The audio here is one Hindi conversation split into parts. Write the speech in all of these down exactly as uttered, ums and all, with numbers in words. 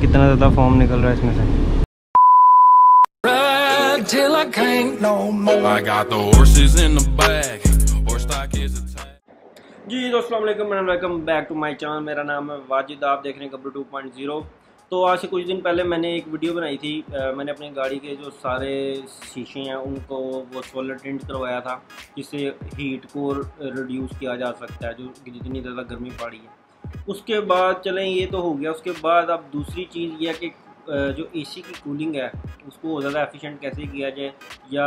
कितना ज़्यादा फोम निकल रहा है इसमें से। जी दोस्तों welcome back to my channel. मेरा नाम है वाजिद, आप देख रहे हैं गब्रू टू पॉइंट ज़ीरो। तो आज से कुछ दिन पहले मैंने एक वीडियो बनाई थी। आ, मैंने अपनी गाड़ी के जो सारे शीशे हैं उनको वो सोलर टिंट करवाया था, जिससे हीट को रिड्यूस किया जा सकता है, जो जितनी ज़्यादा गर्मी पड़ी है। उसके बाद चलें ये तो हो गया। उसके बाद अब दूसरी चीज़ ये है कि जो एसी की कूलिंग है उसको ज़्यादा एफिशिएंट कैसे किया जाए या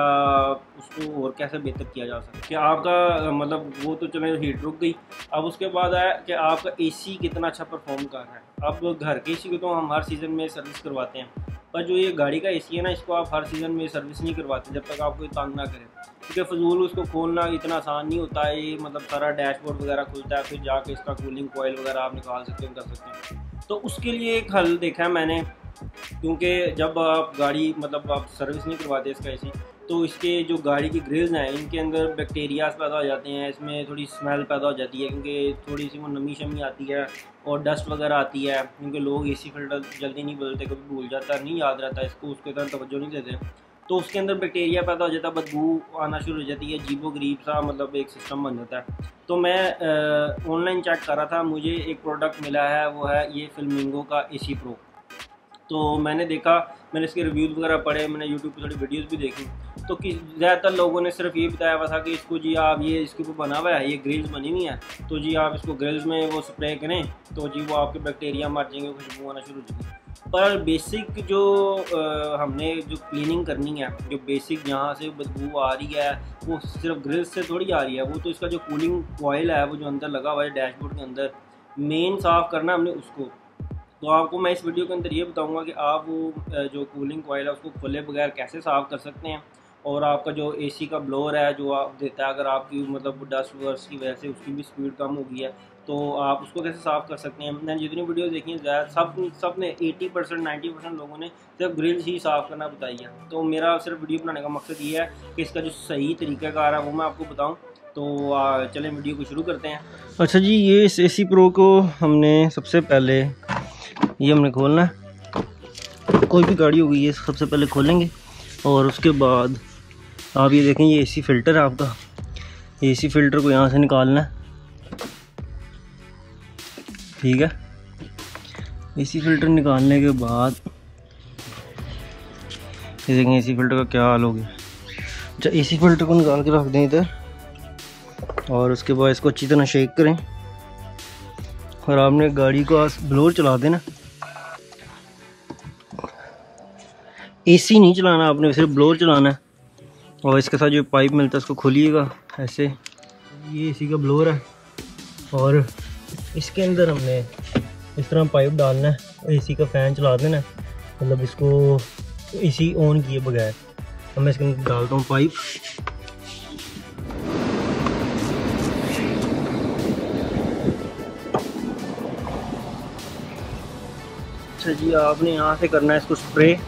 उसको और कैसे बेहतर किया जा सकता है। कि आपका मतलब वो तो चले हीट रुक गई। अब उसके बाद है कि आपका एसी कितना अच्छा परफॉर्म कर रहा है। अब घर के एसी को तो हम हर सीज़न में सर्विस करवाते हैं, पर जो ये गाड़ी का एसी है ना, इसको आप हर सीज़न में सर्विस नहीं करवाते जब तक आपको तंग ना करें, क्योंकि फजूल उसको खोलना इतना आसान नहीं होता है। ये मतलब सारा डैशबोर्ड वगैरह खुलता है, फिर जाके इसका कूलिंग कॉइल वगैरह आप निकाल सकते हैं, कर सकते हैं। तो उसके लिए एक हल देखा है मैंने, क्योंकि जब आप गाड़ी मतलब आप सर्विस नहीं करवाते इसका एसी, तो इसके जो गाड़ी की ग्रिल्स हैं इनके अंदर बैक्टीरियाज पैदा हो जाते हैं, इसमें थोड़ी स्मेल पैदा हो जाती है, क्योंकि थोड़ी सी वो नमी शमी आती है और डस्ट वगैरह आती है, क्योंकि लोग एसी फिल्टर जल्दी नहीं बदलते, कभी भूल जाता है, नहीं याद रहता इसको, उसके तरह तवज्जो नहीं देते, तो उसके अंदर बैक्टीरिया पैदा हो जाता है, बदबू आना शुरू हो जाती है, अजीबो गरीब सा मतलब एक सिस्टम बन जाता है। तो मैं ऑनलाइन चेक कर रहा था, मुझे एक प्रोडक्ट मिला है, वो है ये फ्लेमिंगो का एसी प्रो। तो मैंने देखा, मैंने इसके रिव्यूज़ वगैरह पढ़े, मैंने यूट्यूब पे थोड़ी वीडियोस भी देखी, तो कि ज़्यादातर लोगों ने सिर्फ ये बताया हुआ था कि इसको जी आप ये इसके ऊपर बना हुआ है, ये ग्रिल्स बनी हुई है, तो जी आप इसको ग्रिल्स में वो स्प्रे करें तो जी वो आपके बैक्टीरिया मर जाएंगे, खुशबू आना शुरू हो जाएगी। पर बेसिक जो आ, हमने जो क्लीनिंग करनी है, जो बेसिक यहाँ से बदबू आ रही है वो सिर्फ ग्रिल्स से थोड़ी आ रही है, वो तो इसका जो कूलिंग कॉइल है वो जो अंदर लगा हुआ है डैशबोर्ड के अंदर, मेन साफ़ करना हमने उसको। तो आपको मैं इस वीडियो के अंदर ये बताऊंगा कि आप वो जो कूलिंग कॉइल है उसको खोले बगैर कैसे साफ़ कर सकते हैं, और आपका जो एसी का ब्लोअर है जो आप देता है, अगर आपकी मतलब डस्ट वर्स की वजह से उसकी भी स्पीड कम हो गई है, तो आप उसको कैसे साफ़ कर सकते हैं। मैंने जितनी वीडियो देखी है ज़्यादा सब सब ने अस्सी परसेंट नाइन्टी परसेंट लोगों ने सिर्फ ग्रिल्स ही साफ़ करना बताई है। तो मेरा सिर्फ वीडियो बनाने का मकसद ये है कि इसका जो सही तरीक़ाकार है वो मैं आपको बताऊँ। तो चलें वीडियो को शुरू करते हैं। अच्छा जी, ये इस एसी प्रो को हमने सबसे पहले ये हमने खोलना है, कोई भी गाड़ी होगी ये सबसे पहले खोलेंगे, और उसके बाद आप ये देखें ये एसी फ़िल्टर है आपका, एसी फ़िल्टर को यहाँ से निकालना है, ठीक है। एसी फ़िल्टर निकालने के बाद ये देखें एसी फ़िल्टर का क्या हाल हो गया। अच्छा, एसी फ़िल्टर को निकाल के रख दें इधर, और उसके बाद इसको अच्छी तरह शेक करें, और आपने गाड़ी को ब्लोअर चला देना, एसी नहीं चलाना आपने, सिर्फ ब्लोअर चलाना है। और इसके साथ जो पाइप मिलता है उसको खोलिएगा ऐसे, ये एसी का ब्लोअर है, और इसके अंदर हमने इस तरह पाइप डालना है, एसी का फ़ैन चला देना है, मतलब इसको एसी ऑन किए बगैर। अब मैं इसके अंदर डालता हूँ पाइप, अच्छा जी, आपने यहाँ से करना है इसको स्प्रे।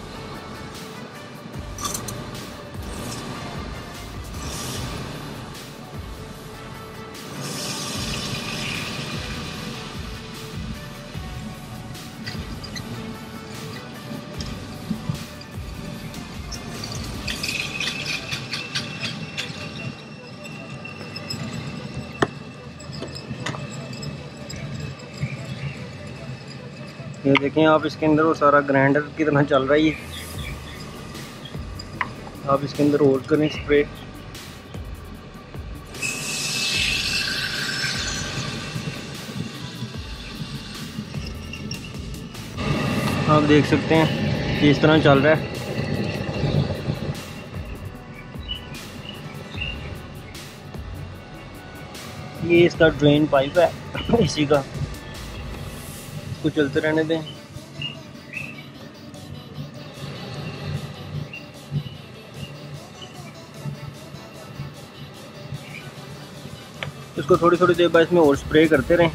ये देखें आप, इसके अंदर वो सारा ग्राइंडर की तरह चल रहा है ये, आप इसके अंदर और करें स्प्रे। आप देख सकते हैं कि इस तरह चल रहा है। ये इसका ड्रेन पाइप है एसी का, इसको चलते रहने दें। इसको थोड़ी थोड़ी देर बाद इसमें और स्प्रे करते रहें।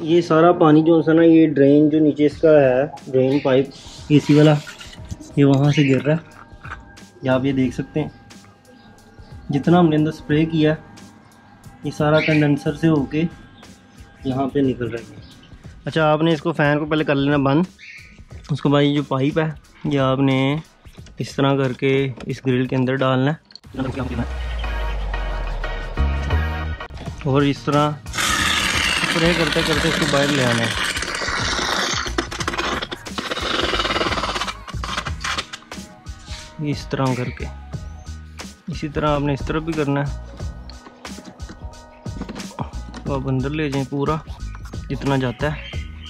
ये सारा पानी जो है ना, ये ड्रेन जो नीचे इसका है, ड्रेन पाइप एसी वाला, ये वहाँ से गिर रहा है। ये आप ये देख सकते हैं, जितना हमने अंदर स्प्रे किया ये सारा कंडेंसर से होके यहाँ पे निकल रहा है। अच्छा, आपने इसको फ़ैन को पहले कर लेना बंद। उसके बाद ये जो पाइप है ये आपने इस तरह करके इस ग्रिल के अंदर डालना है और इस तरह स्प्रे करते करते इसको बाहर ले आना है। इस तरह करके, इसी तरह आपने इस तरफ भी करना है। तो आप अंदर ले जाएं पूरा जितना जाता है।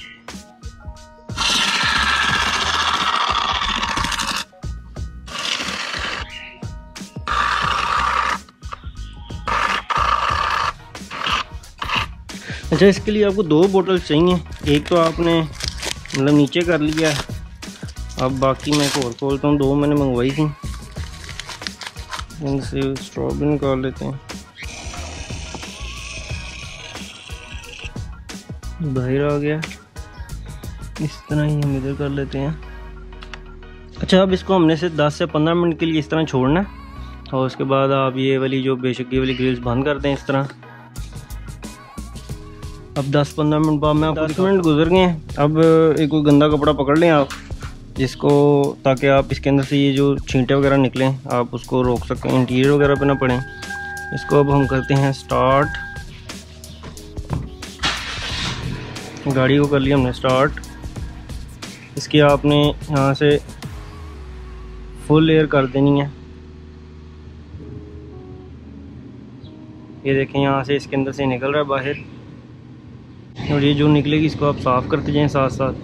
अच्छा, इसके लिए आपको दो बोतल चाहिए। एक तो आपने मतलब नीचे कर लिया है, अब बाकी मैं खोल खोलता हूँ। दो मैंने मंगवाई थी, इनसे स्ट्रॉ भी निकाल लेते हैं। बाहर आ गया, इस तरह ही हम इधर कर लेते हैं। अच्छा, अब इसको हमने से दस से पंद्रह मिनट के लिए इस तरह छोड़ना है और उसके बाद आप ये वाली जो बेशक ये वाली ग्रिल्स बंद कर दें इस तरह। अब दस पंद्रह मिनट बाद मैं आपको दस मिनट गुजर गए हैं। अब एक कोई गंदा कपड़ा पकड़ लें आप जिसको, ताकि आप इसके अंदर से ये जो छींटे वगैरह निकलें आप उसको रोक सकें, इंटीरियर वगैरह पे ना पड़े। इसको अब हम करते हैं स्टार्ट। गाड़ी को कर लिया हमने स्टार्ट। इसकी आपने यहाँ से फुल एयर कर देनी है। ये देखें, यहाँ से इसके अंदर से निकल रहा है बाहर, और ये जो निकलेगी इसको आप साफ़ करते जाएं साथ साथ।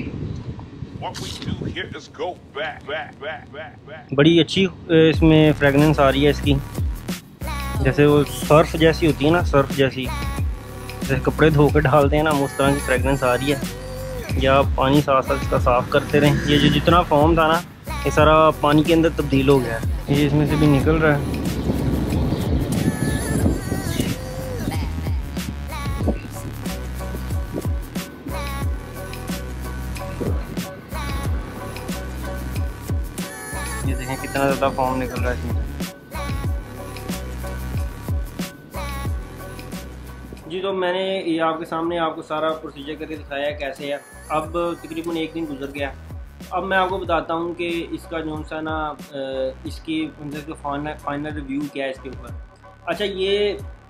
बड़ी अच्छी इसमें फ्रेगनेंस आ रही है इसकी, जैसे वो सर्फ जैसी होती है ना, सर्फ जैसी, जैसे कपड़े धो के डालते हैं ना, उस तरह की फ्रेगनेंस आ रही है। या आप पानी साथ साथ इसका साफ़ करते रहें। ये जो जितना फॉर्म था ना, ये सारा पानी के अंदर तब्दील हो गया है। ये इसमें से भी निकल रहा है। ये देखें कितना ज़्यादा फॉर्म निकल रहा है इसमें। जी, तो मैंने ये आपके सामने आपको सारा प्रोसीजर करके दिखाया है कैसे है। अब तकरीबन एक दिन गुजर गया। अब मैं आपको बताता हूँ कि इसका जो सा ना इसकी मतलब फाइनल फाइनल रिव्यू क्या है इसके ऊपर। अच्छा, ये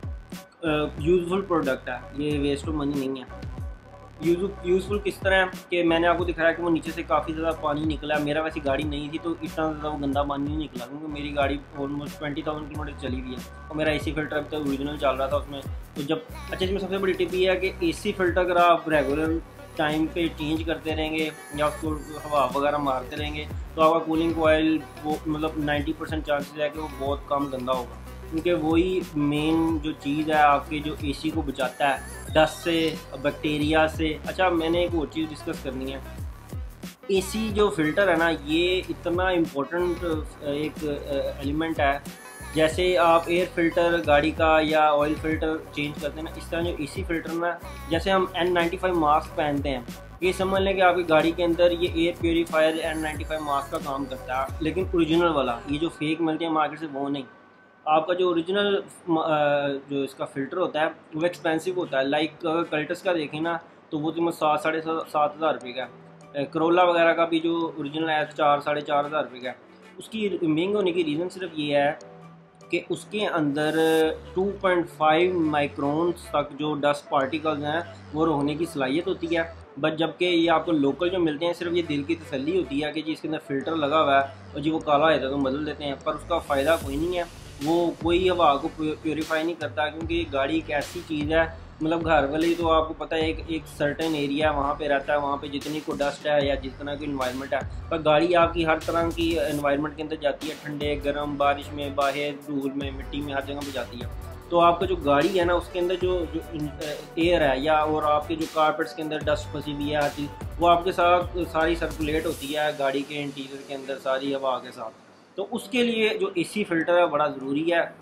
यूज़फुल प्रोडक्ट है, ये वेस्ट ऑफ मनी नहीं है। यूज़फुल किस तरह है कि मैंने आपको दिखाया कि वो नीचे से काफ़ी ज़्यादा पानी निकला। मेरा वैसी गाड़ी नहीं थी तो इतना ज़्यादा वो गंदा पानी नहीं निकला, क्योंकि मेरी गाड़ी ऑलमोस्ट ट्वेंटी थाउजेंड किलोमीटर चली हुई है और मेरा एसी फिल्टर अब तक ओरिजिनल चल रहा था उसमें। तो जब अच्छा, इसमें सबसे बड़ी टिप ये है कि एसी फिल्टर अगर आप रेगुलर टाइम पे चेंज करते रहेंगे या उसको हवा वगैरह मारते रहेंगे तो आपका कूलिंग कोयल वो मतलब नाइन्टी परसेंट चांसेस है कि वो बहुत कम गंदा होगा, क्योंकि वही मेन जो चीज़ है आपके जो एसी को बचाता है डस्ट से, बैक्टीरिया से। अच्छा, मैंने एक और चीज़ डिस्कस करनी है। एसी जो फ़िल्टर है ना, ये इतना इम्पोर्टेंट एक एलिमेंट है। जैसे आप एयर फिल्टर गाड़ी का या ऑयल फिल्टर चेंज करते हैं ना, इस तरह जो एसी फिल्टर ना, जैसे हम एन नाइन्टी फाइव मास्क पहनते हैं, ये समझ लें कि आपकी गाड़ी के अंदर ये air purifier N ninety five mask का काम करता है, लेकिन ओरिजिनल वाला। ये जो फेक मिलते हैं मार्केट से वो नहीं। आपका जो ओरिजिनल जो इसका फ़िल्टर होता है वो एक्सपेंसिव होता है। लाइक अगर कल्टस का देखें ना तो वो तो सात साढ़े सात हज़ार रुपये का है। करोला वगैरह का भी जो ओरिजिनल है चार साढ़े चार हज़ार रुपये का है। उसकी महंगी होने की रीज़न सिर्फ ये है कि उसके अंदर टू पॉइंट फाइव माइक्रोन्स तक जो डस्ट पार्टिकल्स हैं वो रोकने की सलाहियत होती है। बट जबकि ये आपको लोकल जो मिलते हैं सिर्फ ये दिल की तसल्ली होती है कि जी इसके अंदर फ़िल्टर लगा हुआ है और जी वो काला होता है तो बदल देते हैं, पर उसका फ़ायदा कोई नहीं है। वो कोई हवा को प्योरीफाई नहीं करता, क्योंकि गाड़ी एक ऐसी चीज़ है, मतलब घर वाले तो आपको पता है एक एक सर्टेन एरिया वहाँ पे रहता है, वहाँ पे जितनी को डस्ट है या जितना को इन्वायरमेंट है, पर गाड़ी आपकी हर तरह की इन्वायरमेंट के अंदर जाती है, ठंडे गर्म बारिश में बाहर धूल में मिट्टी में हर जगह पे जाती है। तो आपका जो गाड़ी है ना उसके अंदर जो जो एयर है या और आपके जो कारपेट्स के अंदर डस्ट फंसी हुई है हर चीज़ वो आपके साथ सारी सर्कुलेट होती है गाड़ी के इंटीरियर के अंदर सारी हवा के साथ। तो उसके लिए जो एसी फ़िल्टर है बड़ा ज़रूरी है।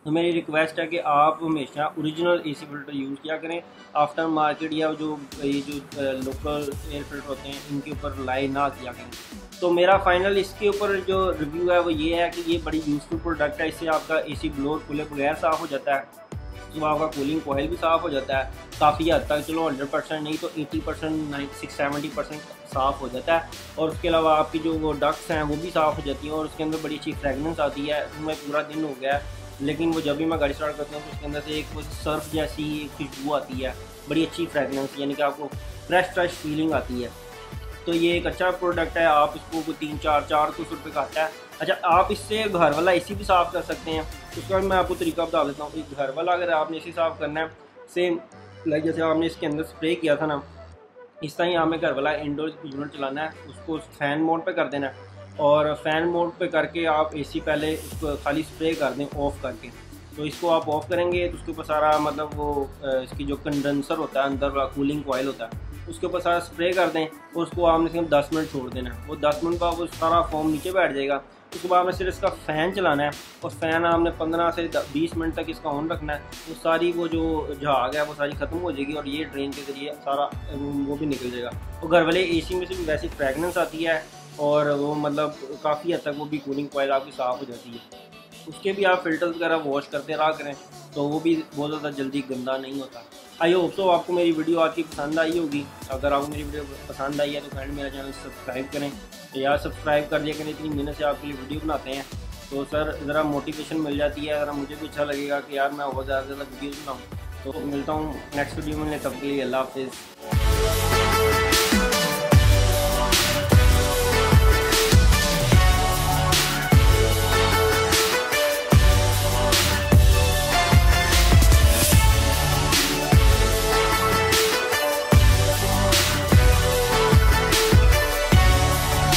तो मेरी रिक्वेस्ट है कि आप हमेशा ओरिजिनल एसी फ़िल्टर यूज़ किया करें। आफ्टर मार्केट या जो ये जो लोकल एयर फ़िल्टर होते हैं इनके ऊपर रिलाई ना किया करें। तो मेरा फाइनल इसके ऊपर जो रिव्यू है वो ये है कि ये बड़ी यूज़फुल प्रोडक्ट है। इससे आपका एसी ब्लोअर खुले बगैर साफ़ हो जाता है, तो आपका कूलिंग कॉइल भी साफ़ हो जाता है काफ़ी हद तक। चलो हंड्रेड परसेंट नहीं तो eighty percent ninety six seventy percent साफ़ हो जाता है। और उसके अलावा आपकी जो वो डक्ट्स हैं वो भी साफ़ हो जाती हैं और उसके अंदर बड़ी अच्छी फ्रेगनेंस आती है। उसमें पूरा दिन हो गया है लेकिन वो जब भी मैं गाड़ी स्टार्ट करता हूँ तो उसके अंदर से एक वो सर्फ जैसी एक खुशबू आती है, बड़ी अच्छी फ्रेगनेंस, यानी कि आपको फ्रेश फ्रेश फीलिंग आती है। तो ये एक अच्छा प्रोडक्ट है। आप इसको कोई तीन चार चार कुछ रुपये का आता है। अच्छा, आप इससे घर वाला एसी भी साफ़ कर सकते हैं। उसका मैं आपको तरीका बता देता हूँ। एक घर वाला अगर आपने एसी साफ़ करना है, सेम लाइक जैसे आपने इसके अंदर स्प्रे किया था ना, इस तरह ही हमें घर वाला इंडोर यूनिट चलाना है। उसको फैन मोड पे कर देना है और फैन मोड पे करके आप एसी पहले उसको खाली स्प्रे कर दें ऑफ़ करके। तो इसको आप ऑफ़ करेंगे तो उसके ऊपर सारा मतलब वो इसकी जो कंडेंसर होता है अंदर वाला कूलिंग कॉइल होता है उसके ऊपर सारा स्प्रे कर दें और उसको आपने सिर्फ दस मिनट छोड़ देना है। वो दस मिनट बाद वो सारा फोम नीचे बैठ जाएगा। उसके बाद आपने सिर्फ इसका फ़ैन चलाना है और फ़ैन आपने पंद्रह से बीस मिनट तक इसका ऑन रखना है। तो सारी वो जो झाग है वो सारी ख़त्म हो जाएगी और ये ड्रेन के ज़रिए सारा वो भी निकल जाएगा। और घर वाले एसी में से भी वैसी फ्रेगनेंस आती है और वो मतलब काफ़ी हद तक वो भी कूलिंग कॉइल आपकी साफ़ हो जाती है। उसके भी आप फ़िल्टर्स वगैरह वॉश करते रहा करें तो वो भी बहुत ज़्यादा जल्दी गंदा नहीं होता। आई होप सो आपको मेरी वीडियो आज की पसंद आई होगी। अगर आपको मेरी वीडियो पसंद आई है तो फ्रेंड मेरा चैनल सब्सक्राइब करें। तो यार सब्सक्राइब कर दिया करें, इतनी मेहनत से आपके लिए वीडियो बनाते हैं तो सर ज़रा मोटिवेशन मिल जाती है। ज़रा मुझे भी अच्छा लगेगा कि यार मैं और ज़्यादा से ज़्यादा वीडियोज़ बनाऊँ। तो मिलता हूँ नेक्स्ट वीडियो में, तब के लिए अल्लाह हाफ़िज़।